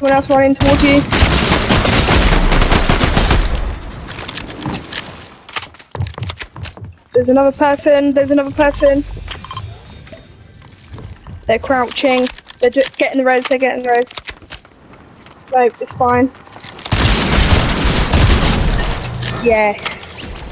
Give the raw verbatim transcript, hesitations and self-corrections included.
someone else running towards you. There's another person, there's another person. They're crouching. They're just getting the res, they're getting the res. No, it's fine. Yes.